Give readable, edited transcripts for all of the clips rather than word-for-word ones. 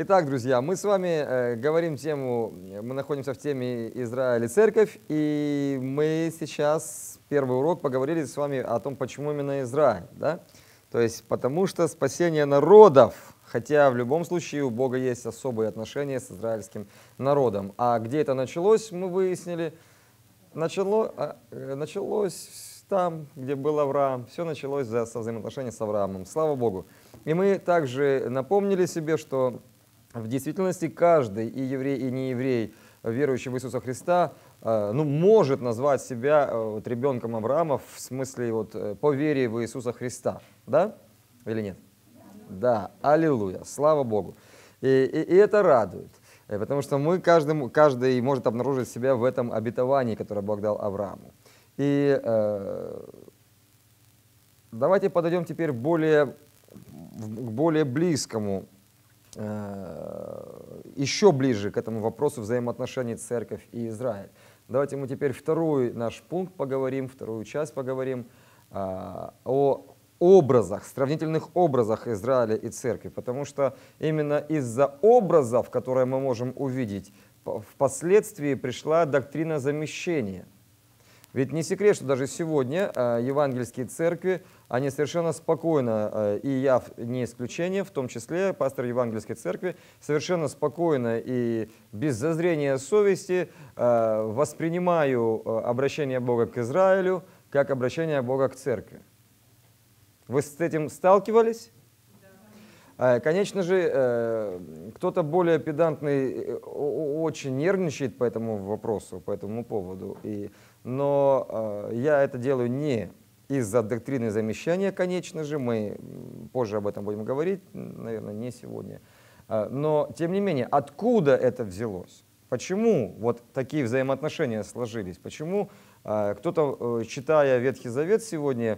Итак, друзья, мы с вами говорим тему, мы находимся в теме Израиль и Церковь, и мы сейчас, первый урок, поговорили с вами о том, почему именно Израиль, да? То есть, потому что спасение народов, хотя в любом случае у Бога есть особые отношения с израильским народом. А где это началось, мы выяснили, началось там, где был Авраам, все началось со взаимоотношений с Авраамом, слава Богу. И мы также напомнили себе, что в действительности каждый, и еврей, и нееврей, верующий в Иисуса Христа, может назвать себя ребенком Авраама в смысле по вере в Иисуса Христа. Да? Или нет? Да. Аллилуйя. Слава Богу. И это радует. Потому что каждый может обнаружить себя в этом обетовании, которое Бог дал Аврааму. И давайте подойдем теперь к более близкому, еще ближе к этому вопросу взаимоотношений Церковь и Израиль. Давайте мы теперь второй наш пункт поговорим, вторую часть поговорим о образах, сравнительных образах Израиля и Церкви, потому что именно из-за образов, которые мы можем увидеть, впоследствии пришла доктрина замещения. Ведь не секрет, что даже сегодня евангельские церкви, они совершенно спокойно, и я не исключение, в том числе пастор евангельской церкви, совершенно спокойно и без зазрения совести воспринимаю обращение Бога к Израилю как обращение Бога к церкви. Вы с этим сталкивались? Конечно же, кто-то более педантный очень нервничает по этому вопросу, по этому поводу. Но я это делаю не из-за доктрины замещания, конечно же, мы позже об этом будем говорить, наверное, не сегодня. Но, тем не менее, откуда это взялось? Почему вот такие взаимоотношения сложились? Почему кто-то, читая Ветхий Завет сегодня,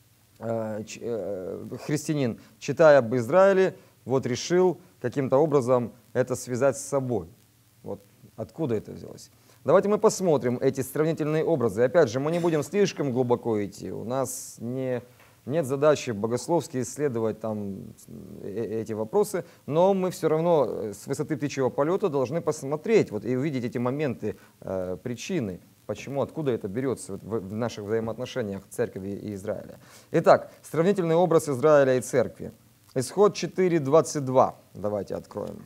христианин, читая об Израиле, решил каким-то образом это связать с собой? Вот откуда это взялось? Давайте мы посмотрим эти сравнительные образы. Опять же, мы не будем слишком глубоко идти. У нас нет задачи богословски исследовать эти вопросы, но мы все равно с высоты птичьего полета должны посмотреть и увидеть эти моменты, причины. Почему, откуда это берется в наших взаимоотношениях Церкви и Израиля. Итак, сравнительный образ Израиля и Церкви. Исход 4:22. Давайте откроем.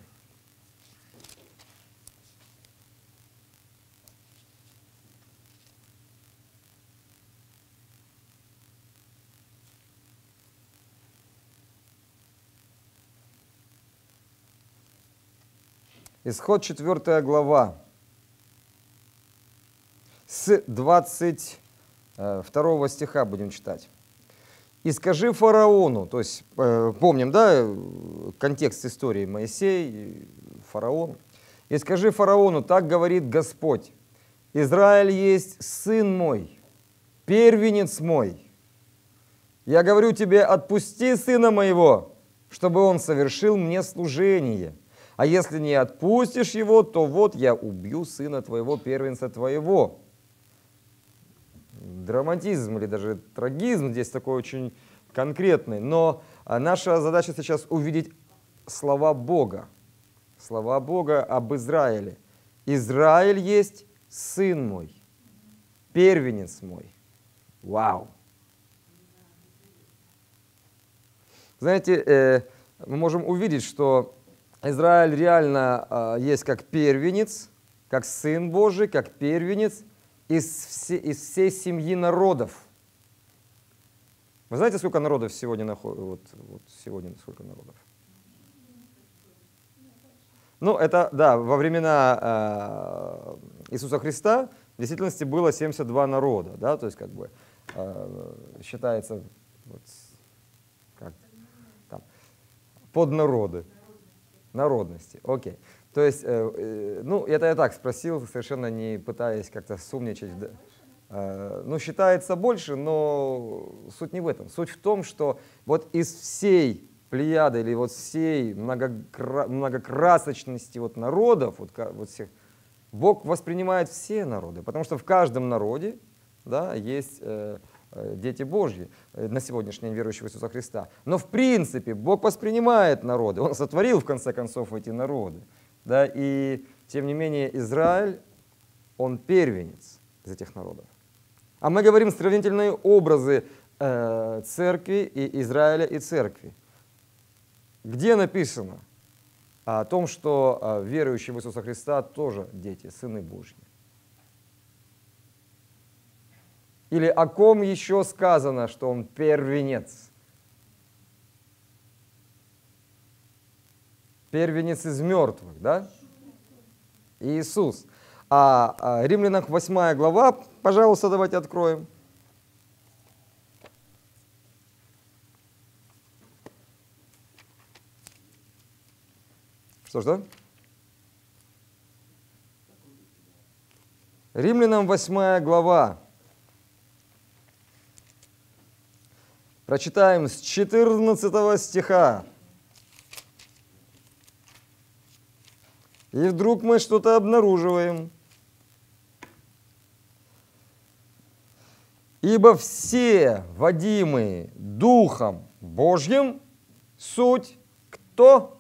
Исход 4 глава. С 22 стиха будем читать. «И скажи фараону», то есть помним, да, контекст истории Моисей, фараон. «И скажи фараону, так говорит Господь, Израиль есть сын мой, первенец мой. Я говорю тебе, отпусти сына моего, чтобы он совершил мне служение. А если не отпустишь его, то вот я убью сына твоего, первенца твоего». Драматизм или даже трагизм здесь такой очень конкретный. Но наша задача сейчас увидеть слова Бога. Слова Бога об Израиле. «Израиль есть сын мой, первенец мой». Вау! Знаете, мы можем увидеть, что Израиль реально есть как первенец, как сын Божий, как первенец из всей семьи народов. Вы знаете, сколько народов сегодня находится? Сегодня сколько народов? Это, да, во времена Иисуса Христа в действительности было 72 народа, да, то есть считается поднароды, народности, окей. То есть, это я так спросил, совершенно не пытаясь как-то сумничать. Считается больше, но суть не в этом. Суть в том, что из всей плеяды или всей многокрасочности народов, всех, Бог воспринимает все народы, потому что в каждом народе, да, есть дети Божьи, на сегодняшний день верующие в Иисуса Христа. Но в принципе Бог воспринимает народы, Он сотворил в конце концов эти народы. Да, и тем не менее Израиль, он первенец из этих народов. А мы говорим сравнительные образы церкви и Израиля и церкви. Где написано о том, что верующие в Иисуса Христа тоже дети, сыны Божьи? Или о ком еще сказано, что он первенец? Первенец из мертвых, да? Иисус. А Римлянам 8 глава, пожалуйста, давайте откроем. Что? Римлянам 8 глава. Прочитаем с 14 стиха. И вдруг мы что-то обнаруживаем. Ибо все водимые Духом Божьим суть кто?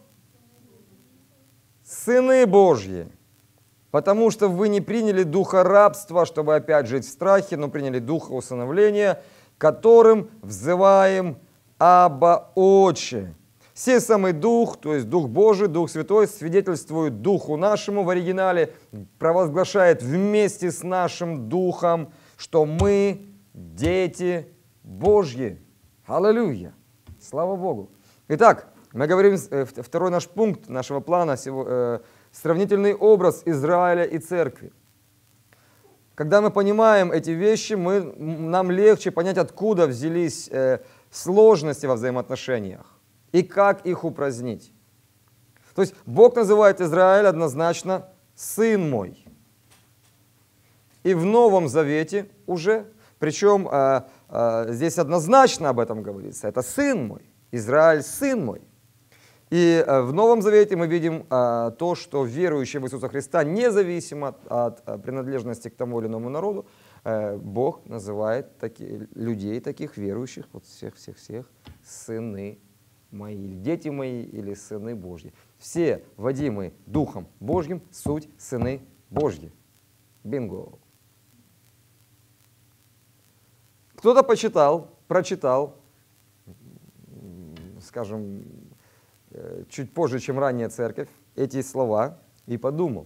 Сыны Божьи. Потому что вы не приняли духа рабства, чтобы опять жить в страхе, но приняли духа усыновления, которым взываем Абба Отче. Сей самый Дух, то есть Дух Божий, Дух Святой, свидетельствует Духу нашему в оригинале, провозглашает вместе с нашим Духом, что мы дети Божьи. Аллилуйя! Слава Богу! Итак, мы говорим, второй наш пункт нашего плана, сравнительный образ Израиля и церкви. Когда мы понимаем эти вещи, нам легче понять, откуда взялись сложности во взаимоотношениях и как их упразднить. То есть Бог называет Израиль однозначно «сын мой». И в Новом Завете уже, причем здесь однозначно об этом говорится, это «сын мой», Израиль «сын мой». И в Новом Завете мы видим то, что верующие в Иисуса Христа, независимо от принадлежности к тому или иному народу, Бог называет людей таких верующих, вот всех, сыны мои, дети мои или сыны Божьи. Все водимые Духом Божьим суть сыны Божьи. Бинго. Кто-то прочитал, скажем, чуть позже, чем ранняя церковь, эти слова и подумал: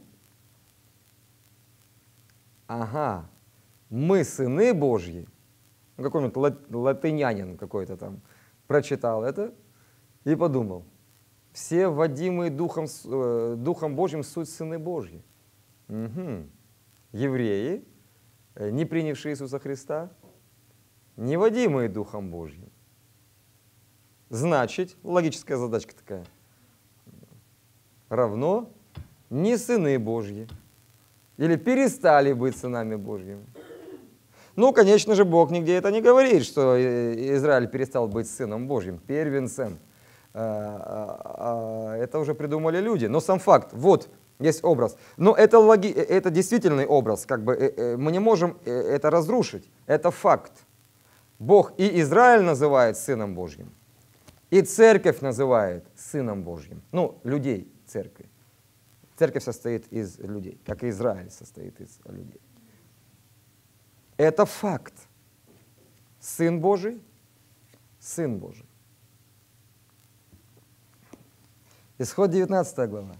ага, мы сыны Божьи. Какой-нибудь латынянин какой-то там прочитал это и подумал: все водимые Духом Божьим суть сыны Божьи. Угу. Евреи, не принявшие Иисуса Христа, не водимые Духом Божьим. Значит, логическая задачка такая, равно не сыны Божьи. Или перестали быть сынами Божьими. Ну, конечно же, Бог нигде это не говорит, что Израиль перестал быть сыном Божьим, первенцем. Это уже придумали люди. Но сам факт, вот, есть образ. Но это действительный образ, как бы мы не можем это разрушить. Это факт. Бог и Израиль называет сыном Божьим. И церковь называет сыном Божьим. Ну, людей церкви. Церковь состоит из людей, как и Израиль состоит из людей. Это факт. Сын Божий, Сын Божий. Исход 19 глава.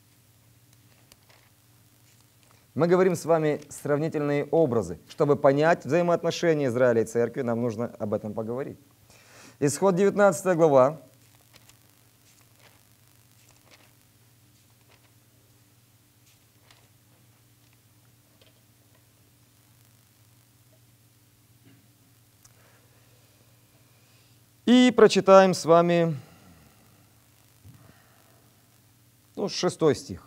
Мы говорим с вами сравнительные образы. Чтобы понять взаимоотношения Израиля и церкви, нам нужно об этом поговорить. Исход 19 глава. И прочитаем с вами 6 стих.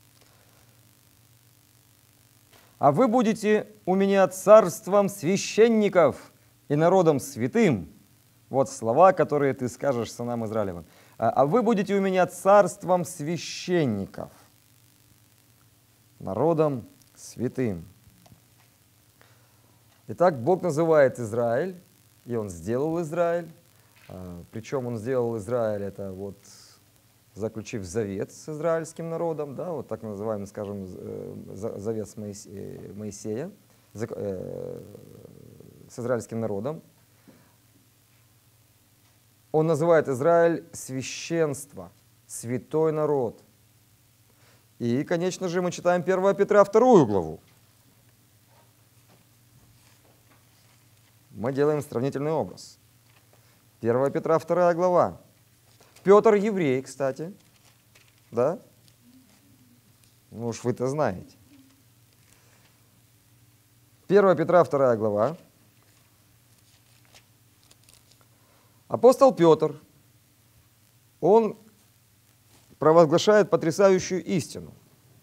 «А вы будете у меня царством священников и народом святым». Вот слова, которые ты скажешь сынам Израилевым. «А вы будете у меня царством священников, народом святым». Итак, Бог называет Израиль, и Он сделал Израиль. Причем Он сделал Израиль, это вот заключив завет с израильским народом, да, вот так называемый, скажем, завет с Моисея, с израильским народом. Он называет Израиль священство, святой народ. И, конечно же, мы читаем 1 Петра 2 главу. Мы делаем сравнительный образ. 1 Петра 2 глава. Петр еврей, кстати. Да? Ну уж вы-то знаете. 1 Петра 2 глава. Апостол Петр, он провозглашает потрясающую истину.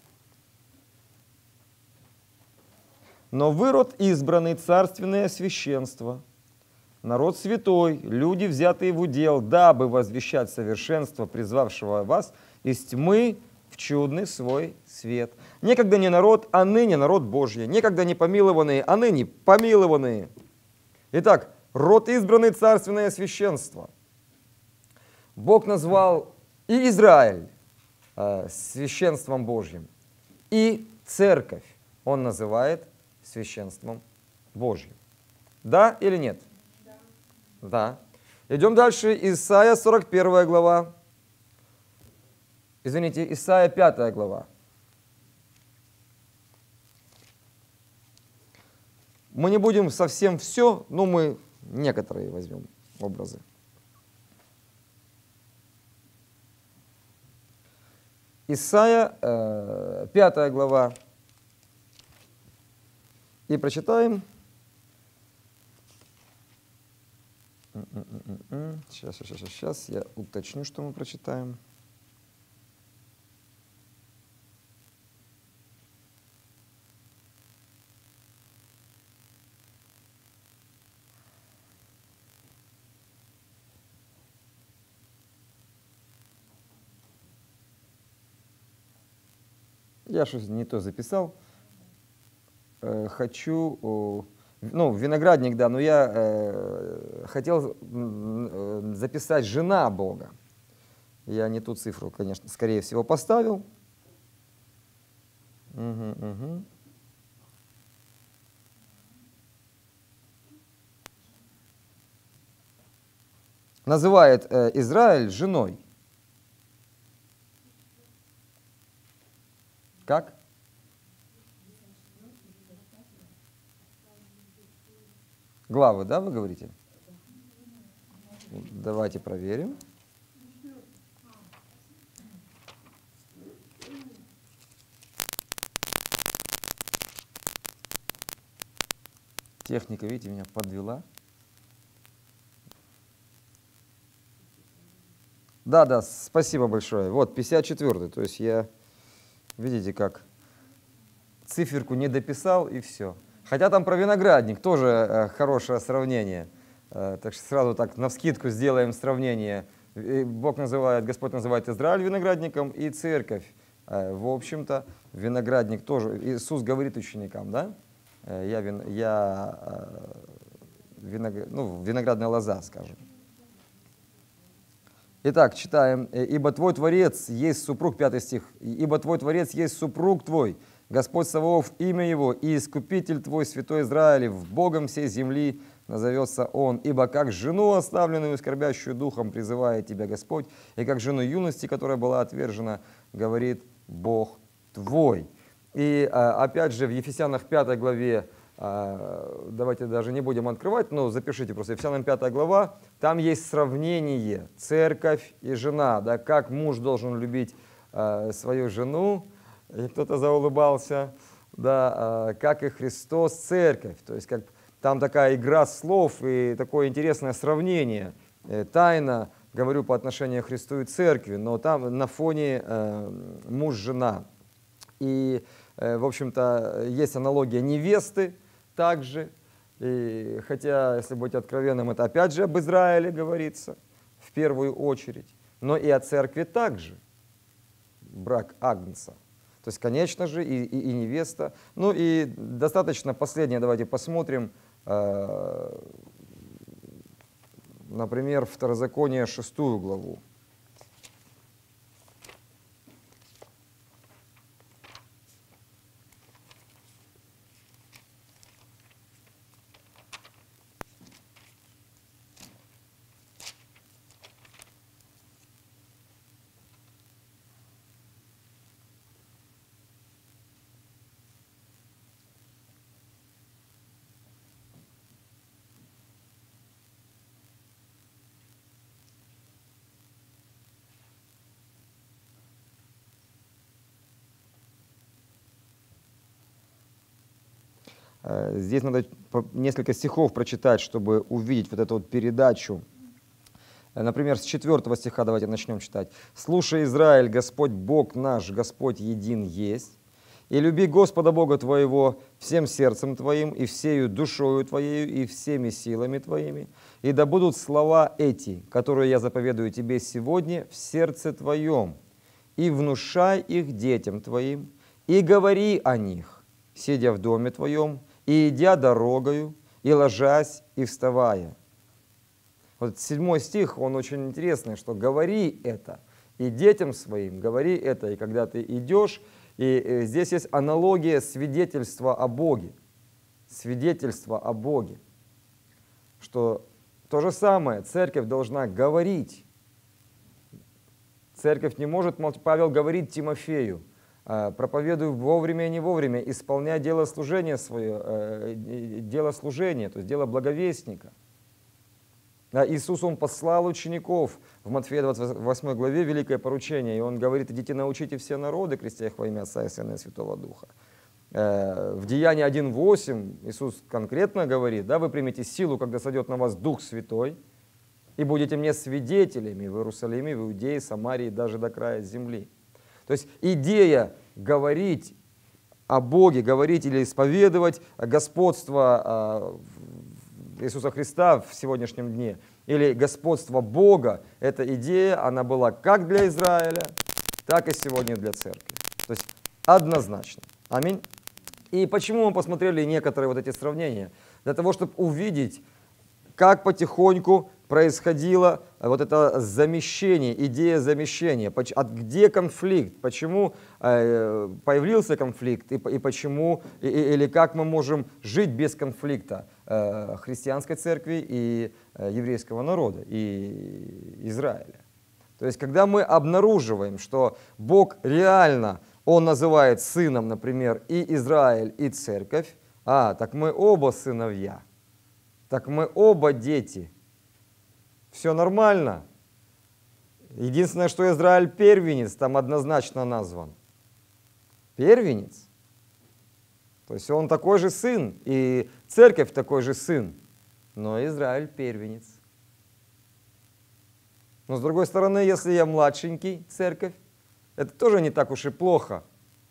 Но вы род избранный, царственное священство, народ святой, люди, взятые в удел, дабы возвещать совершенство призвавшего вас из тьмы в чудный свой свет. Некогда не народ, а ныне народ Божий. Некогда не помилованные, а ныне помилованные. Итак, род избранный, царственное священство. Бог назвал и Израиль священством Божьим, и церковь Он называет священством Божьим. Да или нет? Да. Идем дальше. Исайя 41 глава. Извините, Исайя 5 глава. Мы не будем совсем все, но мы некоторые возьмем образы. Исайя 5 глава. И прочитаем. Сейчас я уточню, что мы прочитаем. Я что-то не то записал. Хочу... Ну, виноградник, да, но я хотел записать «жена Бога». Я не ту цифру, конечно, скорее всего, поставил. Угу. Называет Израиль женой. Как? Главы, да, вы говорите? Давайте проверим. Техника, видите, меня подвела. Да, спасибо большое. Вот, 54-й. То есть я, видите, как циферку не дописал и все. Хотя там про виноградник тоже хорошее сравнение. Так что сразу так навскидку сделаем сравнение. Господь называет Израиль виноградником и церковь. В общем-то, виноградник тоже. Иисус говорит ученикам, да? Виноградная лоза, скажем. Итак, читаем. «Ибо твой Творец есть супруг», 5 стих. «Ибо твой Творец есть супруг твой, Господь Саваоф, имя Его, и Искупитель твой, Святой Израилев, Богом всей земли назовется Он. Ибо как жену оставленную, скорбящую духом, призывает тебя Господь, и как жену юности, которая была отвержена, говорит Бог твой». И опять же в Ефесянах 5 главе, давайте даже не будем открывать, но запишите просто, Ефесянам 5 глава, там есть сравнение церковь и жена, да, как муж должен любить свою жену, и кто-то заулыбался, да, как и Христос церковь, то есть как там такая игра слов и такое интересное сравнение, тайна, говорю по отношению к Христу и церкви, но там на фоне муж-жена. И, в общем-то, есть аналогия невесты также, и, хотя, если быть откровенным, это опять же об Израиле говорится в первую очередь, но и о церкви также, брак Агнца. То есть, конечно же, и невеста. Ну и достаточно последнее, давайте посмотрим, например, Второзаконие 6 главу. Здесь надо несколько стихов прочитать, чтобы увидеть вот эту вот передачу. Например, с 4 стиха давайте начнем читать. «Слушай, Израиль, Господь Бог наш, Господь един есть, и люби Господа Бога твоего всем сердцем твоим, и всею душою твоею, и всеми силами твоими, и да будут слова эти, которые я заповедую тебе сегодня, в сердце твоем, и внушай их детям твоим, и говори о них, сидя в доме твоем, и идя дорогою, и ложась, и вставая». Вот 7 стих, он очень интересный, что говори это, и детям своим говори это, и когда ты идешь, и здесь есть аналогия свидетельства о Боге, свидетельство о Боге, что то же самое, церковь должна говорить. Церковь не может, Павел говорит Тимофею, проповедуй вовремя и не вовремя, исполняй дело служения свое, дело служения, то есть дело благовестника. Иисус, Он послал учеников в Матфея 28 главе, великое поручение, и Он говорит: идите научите все народы, крестя их во имя Отца и Сына и Святого Духа. В Деянии 1:8 Иисус конкретно говорит: да, вы примете силу, когда сойдет на вас Дух Святой, и будете мне свидетелями в Иерусалиме, в Иудее, Самарии, даже до края земли. То есть идея говорить о Боге, говорить или исповедовать господство Иисуса Христа в сегодняшнем дне, или господство Бога, эта идея, она была как для Израиля, так и сегодня для церкви. То есть однозначно. Аминь. И почему мы посмотрели некоторые вот эти сравнения? Для того, чтобы увидеть, как потихоньку происходило вот это замещение, идея замещения, где конфликт, почему появился конфликт, и почему, или как мы можем жить без конфликта христианской церкви и еврейского народа, и Израиля. То есть, когда мы обнаруживаем, что Бог реально, Он называет сыном, например, и Израиль, и церковь, так мы оба сыновья, так мы оба дети. Все нормально. Единственное, что Израиль первенец, там однозначно назван. Первенец. То есть он такой же сын, и церковь такой же сын, но Израиль первенец. Но с другой стороны, если я младшенький, церковь, это тоже не так уж и плохо.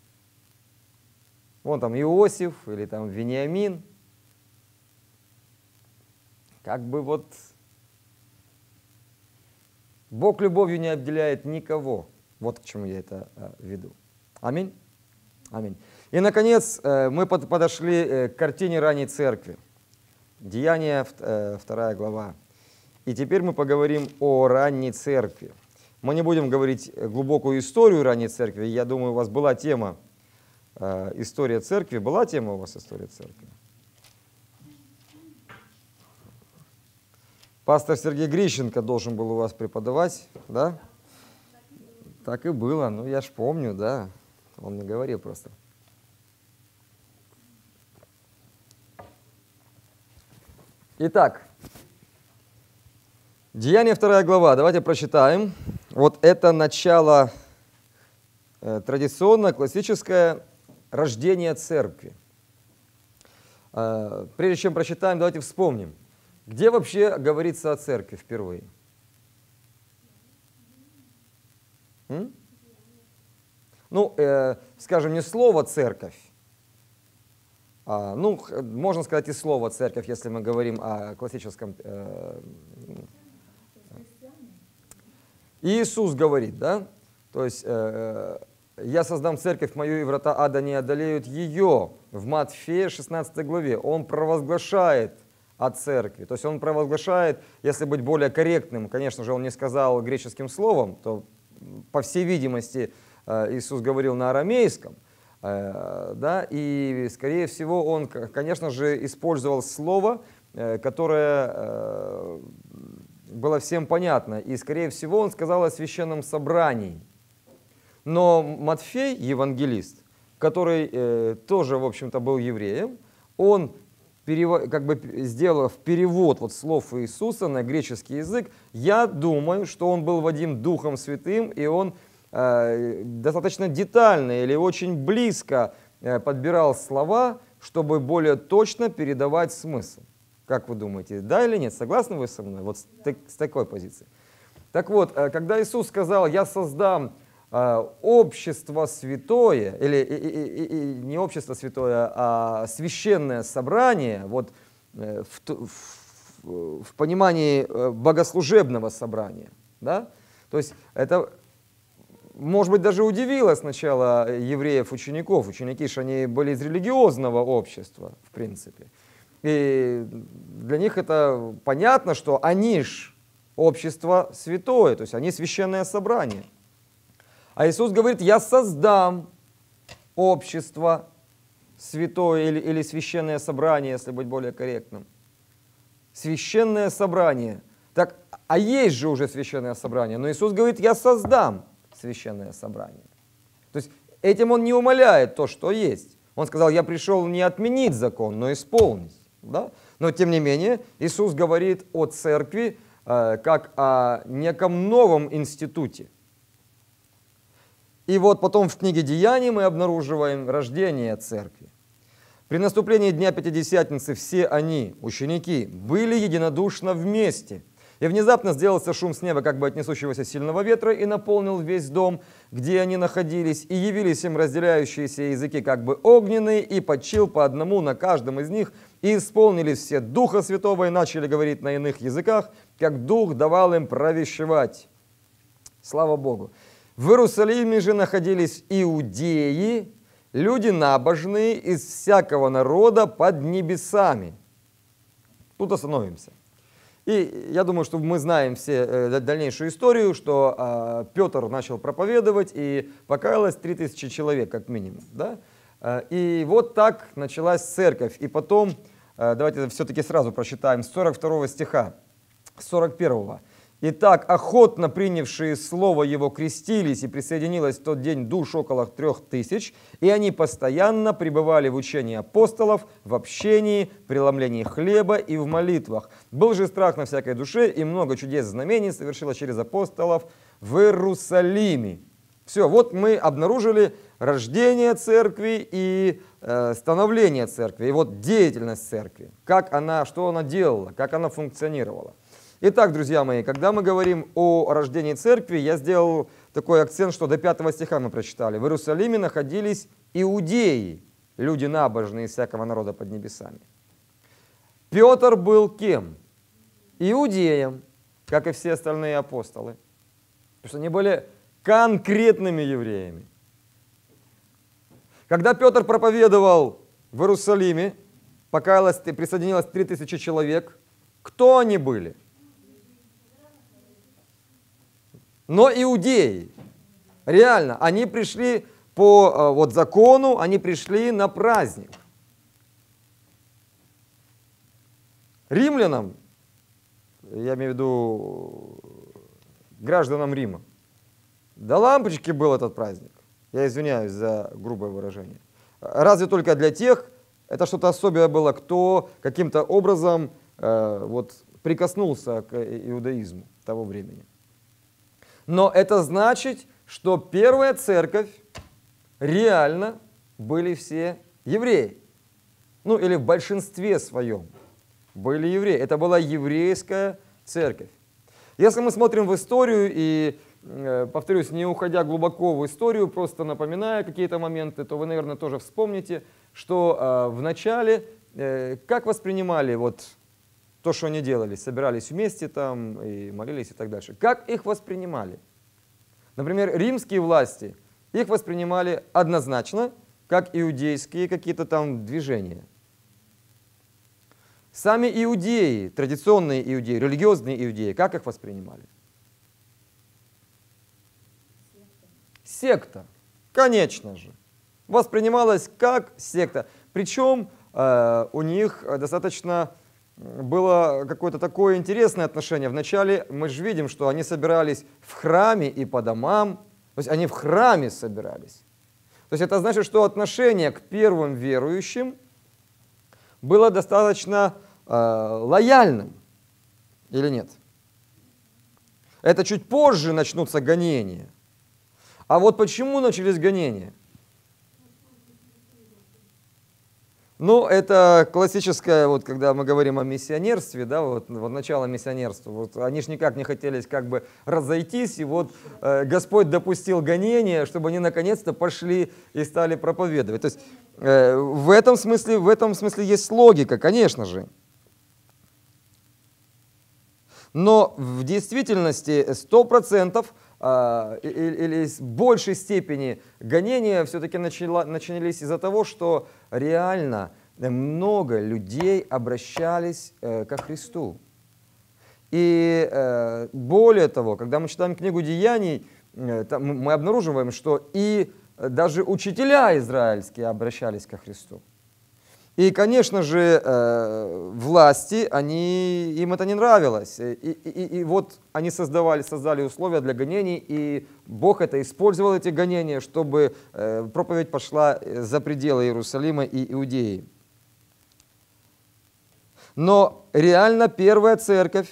Вон там Иосиф или там Вениамин. Как бы вот Бог любовью не обделяет никого. Вот к чему я это веду. Аминь. Аминь. И, наконец, мы подошли к картине ранней церкви. Деяния, 2 глава. И теперь мы поговорим о ранней церкви. Мы не будем говорить глубокую историю ранней церкви. Я думаю, у вас была тема история церкви. Была тема у вас история церкви? Пастор Сергей Грищенко должен был у вас преподавать, да? Так и было, ну я ж помню, да. Он мне говорил просто. Итак, Деяния 2 глава, давайте прочитаем. Вот это начало традиционное, классическое рождение церкви. Прежде чем прочитаем, давайте вспомним. Где вообще говорится о церкви впервые? Ну, скажем, не слово «церковь», ну, можно сказать и слово «церковь», если мы говорим о классическом... Иисус говорит, да? То есть, «Я создам церковь мою, и врата ада не одолеют ее». В Матфея 16 главе Он провозглашает о церкви. То есть он провозглашает, если быть более корректным, конечно же, он не сказал греческим словом, то, по всей видимости, Иисус говорил на арамейском, да, и, скорее всего, он, конечно же, использовал слово, которое было всем понятно, и, скорее всего, он сказал о священном собрании. Но Матфей, евангелист, который тоже, в общем-то, был евреем, он, как бы сделав перевод вот слов Иисуса на греческий язык, я думаю, что он был водим Духом Святым, и он достаточно детально или очень близко подбирал слова, чтобы более точно передавать смысл. Как вы думаете, да или нет? Согласны вы со мной? Вот с такой позиции. Так вот, когда Иисус сказал, я создам общество святое, или не общество святое, а священное собрание, вот в понимании богослужебного собрания, да? То есть это, может быть, даже удивило сначала евреев-учеников. Ученики же они были из религиозного общества, в принципе. И для них это понятно, что они ж общество святое, то есть они священное собрание. А Иисус говорит, я создам общество святое или священное собрание, если быть более корректным. Священное собрание. Так, а есть же уже священное собрание, но Иисус говорит, я создам священное собрание. То есть этим он не умаляет то, что есть. Он сказал, я пришел не отменить закон, но исполнить. Да? Но тем не менее Иисус говорит о церкви как о неком новом институте. И вот потом в книге Деяний мы обнаруживаем рождение церкви. При наступлении Дня Пятидесятницы все они, ученики, были единодушно вместе. И внезапно сделался шум с неба, как бы от несущегося сильного ветра, и наполнил весь дом, где они находились, и явились им разделяющиеся языки, как бы огненные, и почил по одному на каждом из них, и исполнились все Духа Святого, и начали говорить на иных языках, как Дух давал им провещевать. Слава Богу! В Иерусалиме же находились иудеи, люди набожные из всякого народа под небесами. Тут остановимся. И я думаю, что мы знаем все дальнейшую историю, что Петр начал проповедовать, и покаялось 3000 человек, как минимум. Да? И вот так началась церковь. И потом, давайте все-таки сразу прочитаем, с 42 стиха, с 41. «Итак, охотно принявшие слово его крестились, и присоединилось в тот день душ около 3000, и они постоянно пребывали в учении апостолов, в общении, преломлении хлеба и в молитвах. Был же страх на всякой душе, и много чудес знамений совершилось через апостолов в Иерусалиме». Все, вот мы обнаружили рождение церкви и становление церкви, и вот деятельность церкви, как она, что она делала, как она функционировала. Итак, друзья мои, когда мы говорим о рождении церкви, я сделал такой акцент, что до 5 стиха мы прочитали. В Иерусалиме находились иудеи, люди набожные из всякого народа под небесами. Петр был кем? Иудеем, как и все остальные апостолы. Потому что они были конкретными евреями. Когда Петр проповедовал в Иерусалиме, присоединилось 3000 человек, кто они были? Но иудеи, реально, они пришли по вот закону, они пришли на праздник. Римлянам, я имею в виду гражданам Рима, до лампочки был этот праздник. Я извиняюсь за грубое выражение. Разве только для тех, это что-то особенное было, кто каким-то образом вот, прикоснулся к иудаизму того времени. Но это значит, что первая церковь реально были все евреи. Ну или в большинстве своем были евреи. Это была еврейская церковь. Если мы смотрим в историю и, повторюсь, не уходя глубоко в историю, просто напоминая какие-то моменты, то вы, наверное, тоже вспомните, что в начале как воспринимали вот то, что они делали, собирались вместе там и молились и так дальше. Как их воспринимали? Например, римские власти их воспринимали однозначно, как иудейские какие-то там движения. Сами иудеи, традиционные иудеи, религиозные иудеи, как их воспринимали? Секта, конечно же. Воспринималась как секта. Причем у них достаточно было какое-то такое интересное отношение. Вначале мы же видим, что они собирались в храме и по домам. То есть они в храме собирались. То есть это значит, что отношение к первым верующим было достаточно лояльным. Или нет? Это чуть позже начнутся гонения. А вот почему начались гонения? Ну, это классическое, вот когда мы говорим о миссионерстве, да, вот начало миссионерства, вот они же никак не хотели как бы разойтись, и вот Господь допустил гонения, чтобы они наконец-то пошли и стали проповедовать. То есть в этом смысле есть логика, конечно же. Но в действительности 100% или в большей степени гонения все-таки начались из-за того, что реально много людей обращались ко Христу. И более того, когда мы читаем книгу Деяний, мы обнаруживаем, что и даже учителя израильские обращались ко Христу. И, конечно же, власти, им это не нравилось. И вот они создали условия для гонений, и Бог это использовал, эти гонения, чтобы проповедь пошла за пределы Иерусалима и Иудеи. Но реально первая церковь,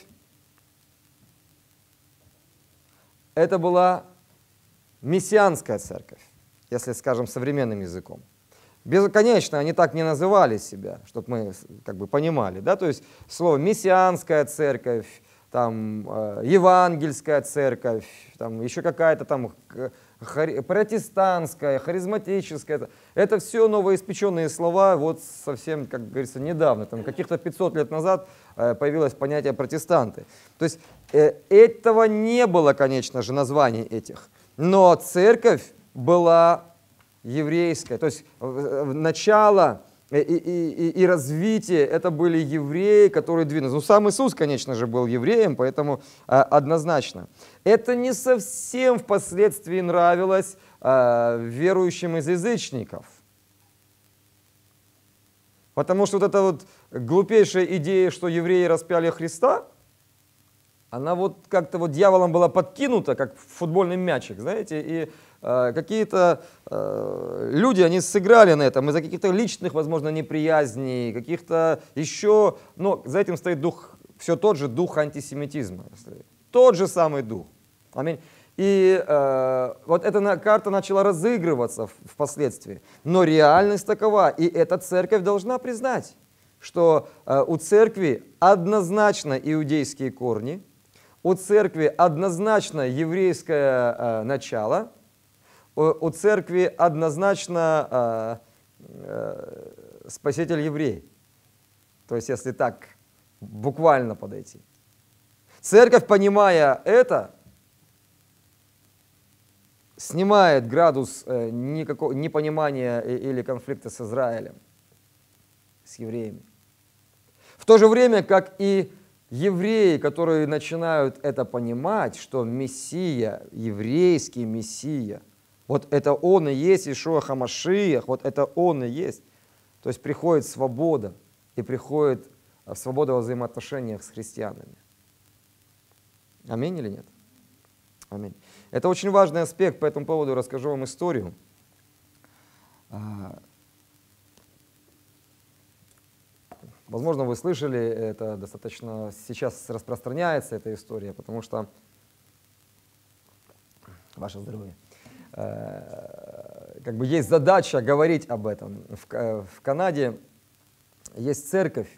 это была мессианская церковь, если скажем современным языком. Конечно, они так не называли себя, чтобы мы как бы понимали. Да? То есть слово «мессианская церковь», там, «евангельская церковь», там, еще какая-то там протестантская, харизматическая. Это все новоиспеченные слова, вот совсем, как говорится, недавно, там, каких-то 500 лет назад появилось понятие «протестанты». То есть этого не было, конечно же, названий этих, но церковь была еврейская, то есть начало и развитие это были евреи, которые двинулись. Ну, сам Иисус, конечно же, был евреем, поэтому однозначно. Это не совсем впоследствии нравилось верующим из язычников. Потому что вот эта вот глупейшая идея, что евреи распяли Христа, она вот как-то вот дьяволом была подкинута, как футбольный мячик, знаете, и какие-то люди, они сыграли на этом из-за каких-то личных, возможно, неприязней, каких-то еще, но за этим стоит дух, все тот же дух антисемитизма, тот же самый дух. Аминь. И вот эта карта начала разыгрываться впоследствии, но реальность такова, и эта церковь должна признать, что у церкви однозначно иудейские корни, у церкви однозначно еврейское начало, у церкви однозначно Спаситель еврей. То есть, если так буквально подойти. Церковь, понимая это, снимает градус непонимания или конфликта с Израилем, с евреями. В то же время, как и евреи, которые начинают это понимать, что Мессия, еврейский Мессия, вот это Он и есть Иешуа ха-Машиах, вот это Он и есть. То есть приходит свобода, и приходит свобода во взаимоотношениях с христианами. Аминь или нет? Аминь. Это очень важный аспект, по этому поводу расскажу вам историю. Возможно, вы слышали, это достаточно сейчас распространяется, эта история, потому что ваше здоровье. Как бы есть задача говорить об этом. В Канаде есть церковь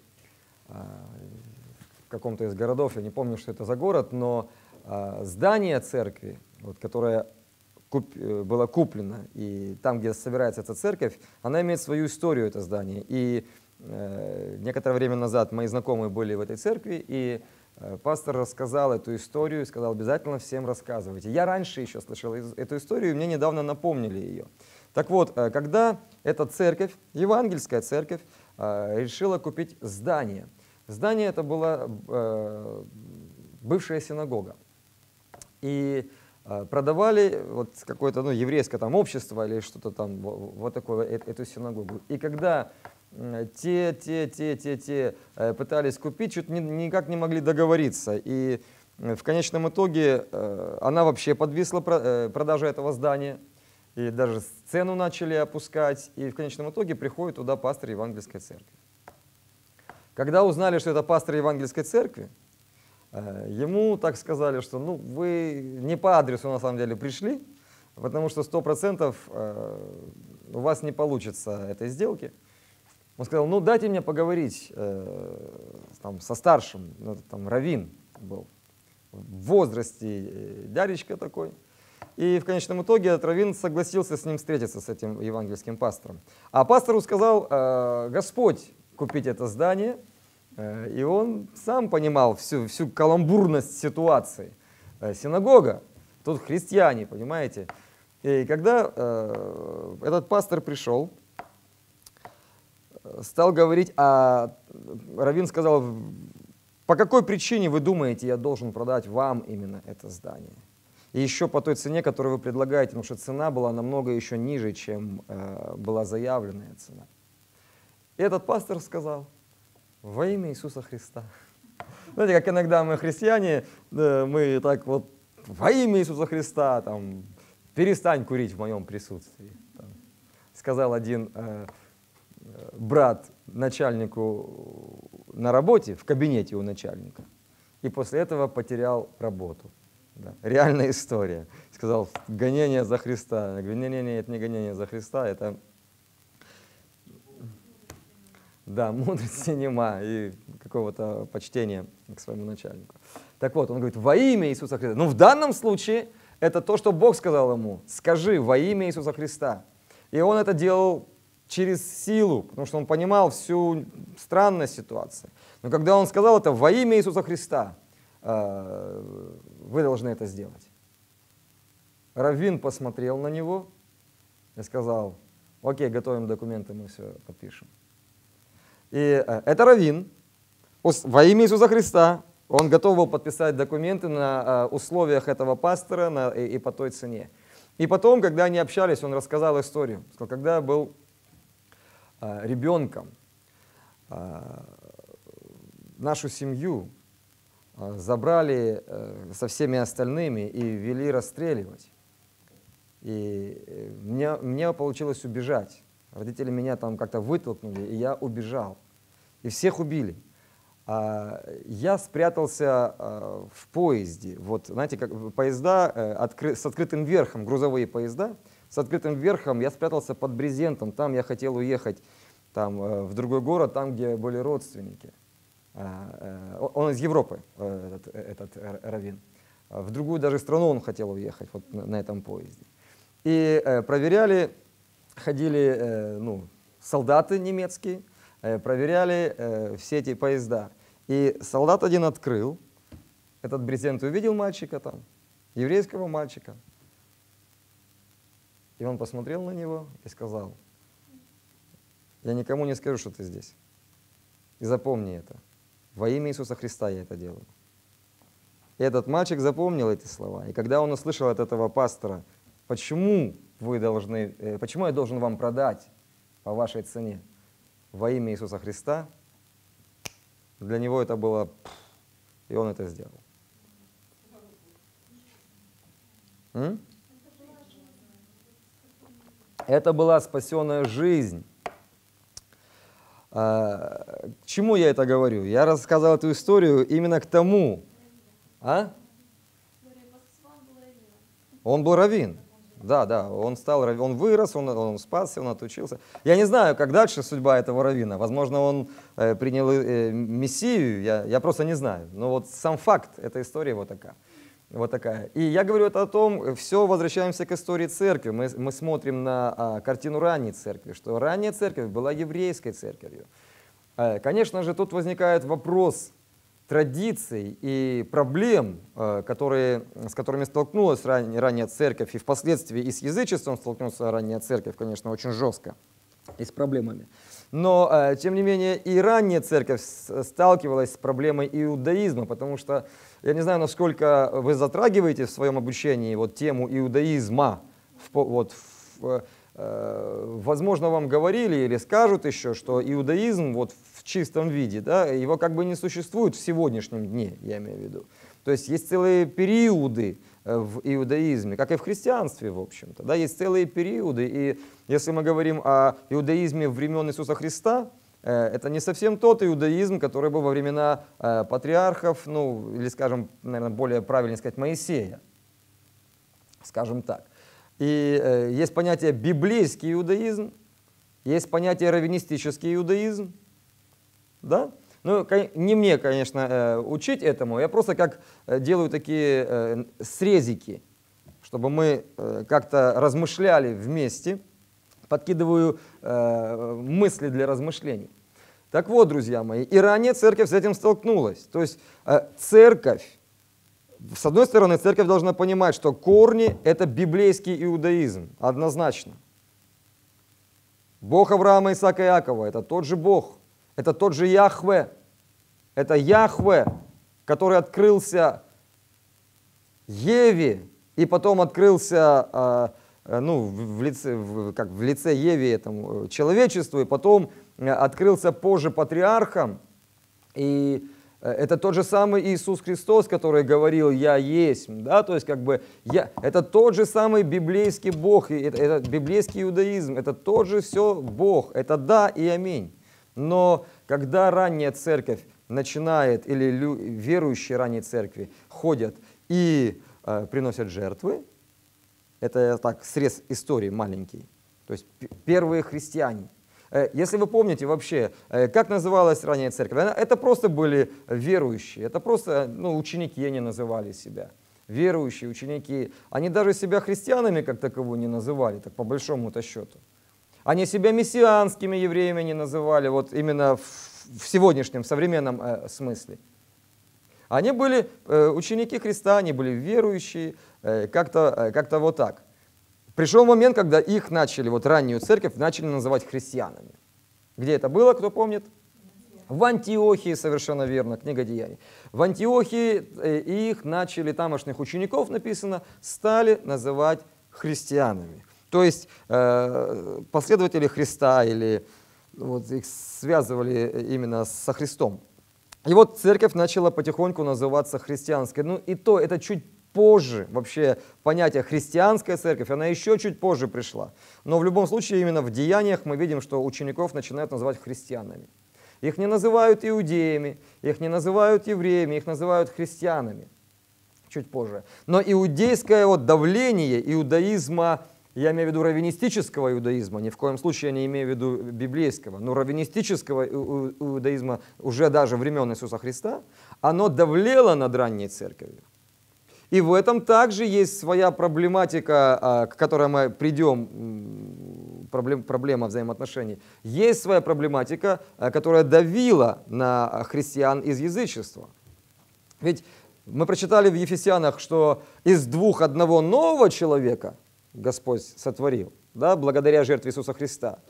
в каком-то из городов, я не помню, что это за город, но здание церкви, вот, которое было куплено, и там, где собирается эта церковь, она имеет свою историю, это здание. И некоторое время назад мои знакомые были в этой церкви, и пастор рассказал эту историю и сказал, обязательно всем рассказывайте. Я раньше еще слышал эту историю, и мне недавно напомнили ее. Так вот, когда эта церковь, евангельская церковь, решила купить здание, Здание это была бывшая синагога. И продавали вот какое-то еврейское там общество или что-то там, вот такое, эту синагогу. И когда те пытались купить, что-то никак не могли договориться. И в конечном итоге она вообще подвисла, продажа этого здания. И даже цену начали опускать. И в конечном итоге приходит туда пастор Евангельской церкви. Когда узнали, что это пастор Евангельской церкви, ему так сказали, что вы не по адресу на самом деле пришли, потому что 100% у вас не получится этой сделки. Он сказал, дайте мне поговорить со старшим, там раввин был, в возрасте дядечка такой. И в конечном итоге этот раввин согласился с ним встретиться, с этим евангельским пастором. А пастору сказал Господь купить это здание. И он сам понимал всю каламбурность ситуации. Синагога, тут христиане, понимаете. И когда этот пастор пришел, стал говорить, раввин сказал, по какой причине вы думаете, я должен продать вам именно это здание? И еще по той цене, которую вы предлагаете, потому что цена была намного еще ниже, чем была заявленная цена. И этот пастор сказал, во имя Иисуса Христа. Знаете, как иногда мы христиане, мы так вот, во имя Иисуса Христа, там, перестань курить в моем присутствии. Там, сказал один брат начальнику на работе, в кабинете у начальника, и после этого потерял работу. Да, реальная история. Сказал, гонение за Христа. Я говорю, не, это не гонение за Христа, это... Да, мудрости нема и какого-то почтения к своему начальнику. Так вот, он говорит, во имя Иисуса Христа. В данном случае это то, что Бог сказал ему. Скажи во имя Иисуса Христа. И он это делал через силу, потому что он понимал всю странность ситуации. Но когда он сказал это во имя Иисуса Христа, вы должны это сделать. Раввин посмотрел на него и сказал, окей, готовим документы, мы все подпишем. И это раввин, во имя Иисуса Христа, он готов был подписать документы на условиях этого пастора и по той цене. И потом, когда они общались, он рассказал историю. Сказал, когда я был ребенком, нашу семью забрали со всеми остальными и вели расстреливать. И мне получилось убежать. Родители меня там как-то вытолкнули, и я убежал. И всех убили. Я спрятался в поезде. Вот, знаете, как поезда с открытым верхом, грузовые поезда, с открытым верхом, я спрятался под брезентом. Там я хотел уехать в другой город, там, где были родственники. Он из Европы, этот раввин. В другую даже страну он хотел уехать вот на этом поезде. И проверяли, ходили солдаты немецкие, проверяли все эти поезда. И солдат один открыл, этот брезент увидел мальчика там, еврейского мальчика. И он посмотрел на него и сказал, я никому не скажу, что ты здесь. И запомни это. Во имя Иисуса Христа я это делаю. И этот мальчик запомнил эти слова. И когда он услышал от этого пастора, почему я должен вам продать по вашей цене во имя Иисуса Христа, для него это было, и он это сделал. Это была спасенная жизнь. К чему я это говорю? Я рассказал эту историю именно к тому. Он был раввин. Да, он вырос, он спасся, он отучился. Я не знаю, как дальше судьба этого раввина. Возможно, он принял Мессию, я просто не знаю. Но вот сам факт, эта история вот такая. И я говорю это о том, все возвращаемся к истории церкви. Мы смотрим на картину ранней церкви, что ранняя церковь была еврейской церковью. Конечно же, тут возникает вопрос традиций и проблем, с которыми столкнулась ранняя церковь, и впоследствии и с язычеством столкнулась ранняя церковь, конечно, очень жестко, и с проблемами. Но, тем не менее, и ранняя церковь сталкивалась с проблемой иудаизма, потому что, я не знаю, насколько вы затрагиваете в своем обучении вот тему иудаизма. Возможно, вам говорили или скажут еще, что иудаизм вот в чистом виде, да, его как бы не существует в сегодняшнем дне, я имею в виду. То есть целые периоды в иудаизме, как и в христианстве, в общем-то. Да, есть целые периоды, и если мы говорим о иудаизме времен Иисуса Христа, это не совсем тот иудаизм, который был во времена патриархов, ну, или, скажем, наверное, более правильно сказать, Моисея, скажем так. И есть понятие библейский иудаизм, есть понятие раввинистический иудаизм, да? Ну, не мне, конечно, учить этому, я просто как делаю такие срезики, чтобы мы как-то размышляли вместе, подкидываю мысли для размышлений. Так вот, друзья мои, и ранее церковь с этим столкнулась. То есть церковь, с одной стороны, церковь должна понимать, что корни – это библейский иудаизм, однозначно. Бог Авраама, Исаака и Иакова – это тот же Бог, это тот же Яхве. Это Яхве, который открылся Еве, и потом открылся в лице Еве этому человечеству, и потом открылся позже патриархам. И это тот же самый Иисус Христос, который говорил «Я есть». Да? То есть это тот же самый библейский Бог, это библейский иудаизм, это тот же все Бог, это да и аминь. Но когда ранняя церковь начинает, или верующие ранней церкви ходят и приносят жертвы, это так, срез истории маленький, то есть первые христиане. Если вы помните вообще, как называлась ранняя церковь, это просто были верующие, это просто ученики они называли себя. Верующие, ученики, они даже себя христианами как таковую не называли, так по большому-то счету. Они себя мессианскими евреями не называли, вот именно в сегодняшнем, современном смысле. Они были ученики Христа, они были верующие, как-то вот так. Пришел момент, когда их начали, вот раннюю церковь, начали называть христианами. Где это было, кто помнит? В Антиохии, совершенно верно, книга Деяний. В Антиохии их начали, тамошних учеников написано, стали называть христианами. То есть последователи Христа или вот их связывали именно со Христом. И вот церковь начала потихоньку называться христианской. Ну и то, это чуть позже, вообще понятие христианская церковь, она еще чуть позже пришла. Но в любом случае именно в Деяниях мы видим, что учеников начинают называть христианами. Их не называют иудеями, их не называют евреями, их называют христианами. Чуть позже. Но иудейское вот давление иудаизма, я имею в виду раввинистического иудаизма, ни в коем случае я не имею в виду библейского, но раввинистического иудаизма уже даже времен Иисуса Христа, оно давлело над ранней церковью. И в этом также есть своя проблематика, к которой мы придем, проблема взаимоотношений. Есть своя проблематика, которая давила на христиан из язычества. Ведь мы прочитали в Ефесянах, что из двух одного нового человека Господь сотворил, да, благодаря жертве Иисуса Христа.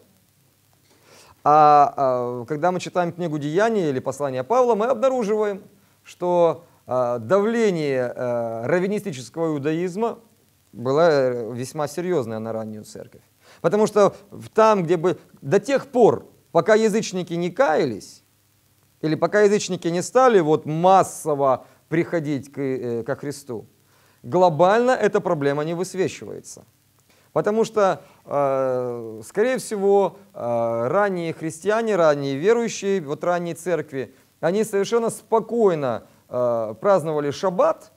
А когда мы читаем книгу Деяний или послание Павла, мы обнаруживаем, что давление раввинистического иудаизма было весьма серьезное на раннюю церковь. Потому что там, где бы до тех пор, пока язычники не каялись, или пока язычники не стали вот массово приходить ко Христу, глобально эта проблема не высвечивается. Потому что, скорее всего, ранние христиане, ранние верующие, вот ранней церкви, они совершенно спокойно праздновали шаббат,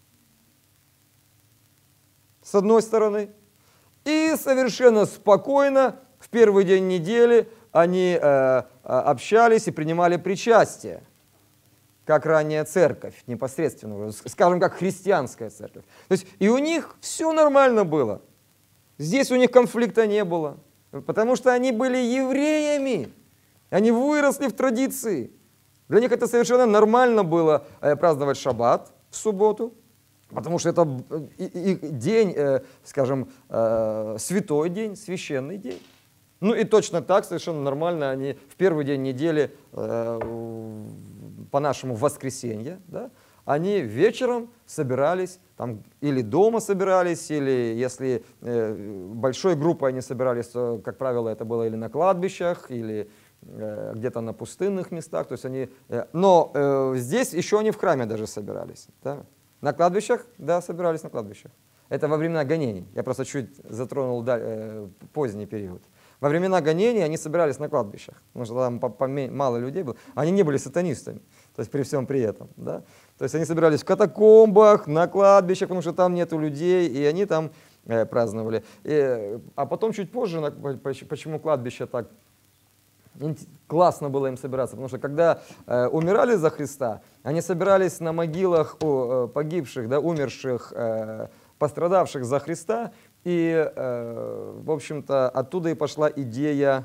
с одной стороны, и совершенно спокойно в первый день недели они общались и принимали причастие, как ранняя церковь, непосредственно, скажем, как христианская церковь. То есть и у них все нормально было. Здесь у них конфликта не было, потому что они были евреями, они выросли в традиции. Для них это совершенно нормально было праздновать шаббат в субботу, потому что это день, скажем, святой день, священный день. Ну и точно так, совершенно нормально, они в первый день недели, по-нашему воскресенье, да, они вечером собирались, там, или дома собирались, или если большой группой они собирались, то, как правило, это было или на кладбищах, или где-то на пустынных местах. То есть они, но здесь еще они в храме даже собирались. Да? На кладбищах? Да, собирались на кладбищах. Это во времена гонений. Я просто чуть затронул поздний период. Во времена гонений они собирались на кладбищах, потому что там мало людей было. Они не были сатанистами, то есть при всем при этом. Да? То есть они собирались в катакомбах, на кладбищах, потому что там нету людей, и они там праздновали. А потом чуть позже, почему кладбище так классно было им собираться, потому что когда умирали за Христа, они собирались на могилах погибших, да, умерших, пострадавших за Христа, и, в общем-то, оттуда и пошла идея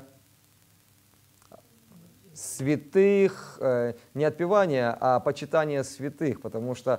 святых, не отпевания, а почитания святых, потому что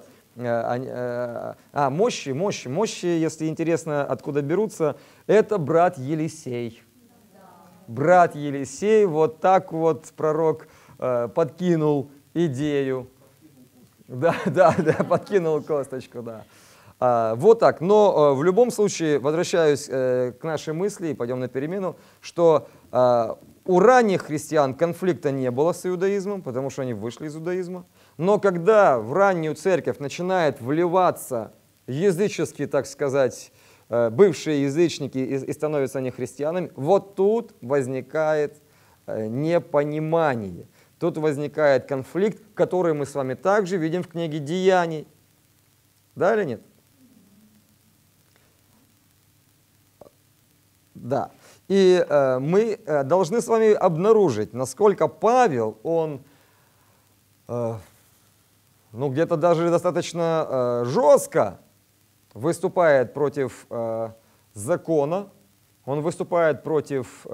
мощи, если интересно, откуда берутся, это брат Елисей. Брат Елисей, вот так вот пророк подкинул идею. Да, подкинул косточку, да. Вот так, но в любом случае, возвращаюсь к нашей мысли и пойдем на перемену, что у ранних христиан конфликта не было с иудаизмом, потому что они вышли из иудаизма. Но когда в раннюю церковь начинает вливаться языческие, так сказать, бывшие язычники и становятся они христианами, вот тут возникает непонимание. Тут возникает конфликт, который мы с вами также видим в книге Деяний. Да или нет? Да. И мы должны с вами обнаружить, насколько Павел, он где-то даже достаточно жестко выступает против закона, он выступает против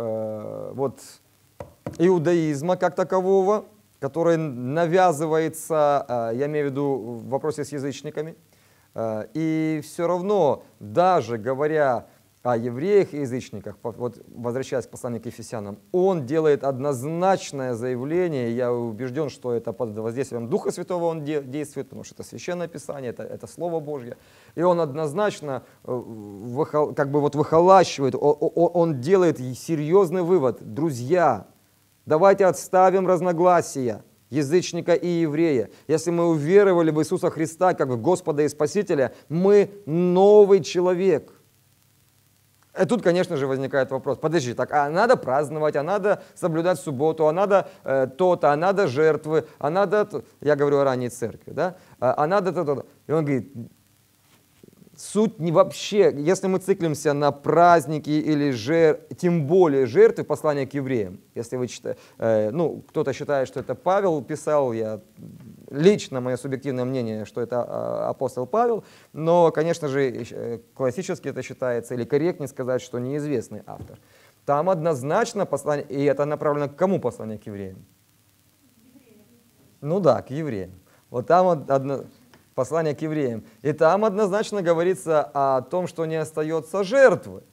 иудаизма как такового, который навязывается, я имею в виду в вопросе с язычниками. И все равно, даже говоря о евреях и язычниках, вот возвращаясь к посланию к Ефесянам, он делает однозначное заявление, я убежден, что это под воздействием Духа Святого он действует, потому что это Священное Писание, это Слово Божье, и он однозначно выхолащивает, он делает серьезный вывод: друзья, давайте отставим разногласия язычника и еврея. Если мы уверовали в Иисуса Христа как в Господа и Спасителя, мы новый человек. И тут, конечно же, возникает вопрос: подожди, так а надо праздновать, а надо соблюдать субботу, а надо то-то, а надо жертвы, а надо, я говорю о ранней церкви, да, а надо то-то. И он говорит, суть не вообще, если мы циклимся на праздники или тем более жертвы, послания к евреям, если вы читаете, кто-то считает, что это Павел писал, лично мое субъективное мнение, что это апостол Павел, но, конечно же, классически это считается, или корректнее сказать, что неизвестный автор. Там однозначно послание, и это направлено к кому послание к евреям? Ну да, к евреям. Вот там послание к евреям. И там однозначно говорится о том, что не остается жертвы.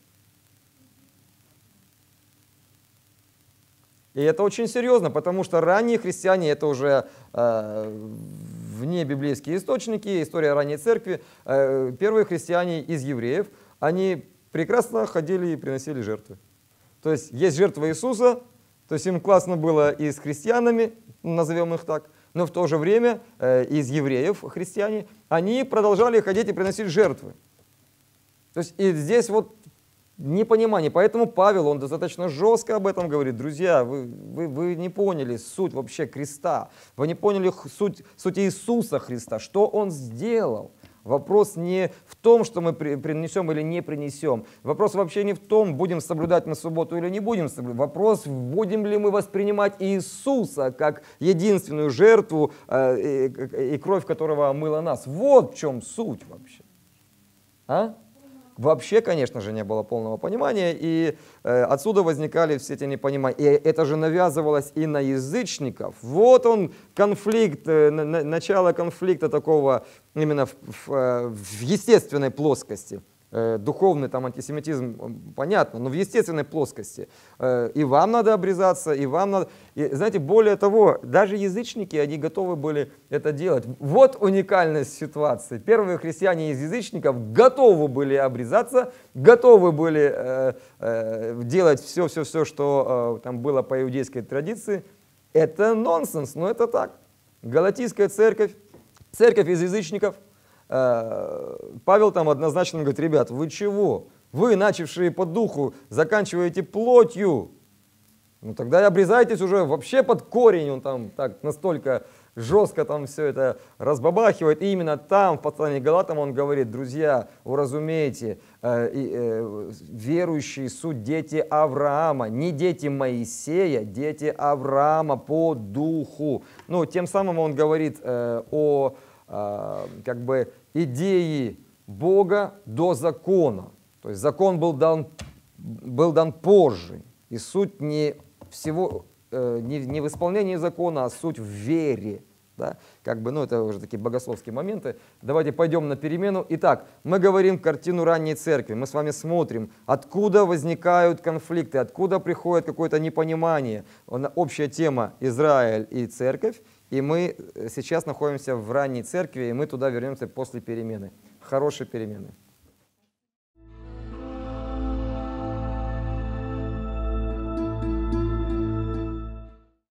И это очень серьезно, потому что ранние христиане, это уже вне библейские источники, история ранней церкви, первые христиане из евреев, они прекрасно ходили и приносили жертвы. То есть жертва Иисуса, то есть им классно было и с христианами, назовем их так, но в то же время из евреев христиане, они продолжали ходить и приносить жертвы. То есть и здесь вот непонимание. Поэтому Павел, он достаточно жестко об этом говорит. Друзья, вы не поняли суть вообще креста, вы не поняли суть Иисуса Христа, что Он сделал. Вопрос не в том, что мы принесем или не принесем. Вопрос вообще не в том, будем соблюдать мы субботу или не будем соблюдать. Вопрос, будем ли мы воспринимать Иисуса как единственную жертву, и кровь которого омыла нас. Вот в чем суть вообще. Вообще, конечно же, не было полного понимания, и отсюда возникали все эти непонимания. И это же навязывалось и на язычников. Вот он конфликт, начало конфликта такого именно в естественной плоскости. духовный там антисемитизм, понятно, но в естественной плоскости. И вам надо обрезаться, и вам надо... И, знаете, более того, даже язычники, они готовы были это делать. Вот уникальность ситуации. Первые христиане из язычников готовы были обрезаться, готовы были делать все, что там было по иудейской традиции. Это нонсенс, но это так. Галатийская церковь, церковь из язычников, Павел там однозначно говорит: ребят, вы чего? Вы, начавшие по духу, заканчиваете плотью. Ну тогда и обрезайтесь уже вообще под корень. Он там так настолько жестко там все это разбабахивает. И именно там, в послании к Галатам, он говорит: друзья, уразумейте, верующие суть дети Авраама, не дети Моисея, дети Авраама по духу. Ну, тем самым он говорит о как бы идеи Бога до закона. То есть закон был дан позже. И суть не в исполнении закона, а суть в вере. Да? Как бы, ну, это уже такие богословские моменты. Давайте пойдем на перемену. Итак, мы говорим картину ранней церкви. Мы с вами смотрим, откуда возникают конфликты, откуда приходит какое-то непонимание. Общая тема Израиль и церковь. И мы сейчас находимся в ранней церкви, и мы туда вернемся после перемены. Хорошей перемены.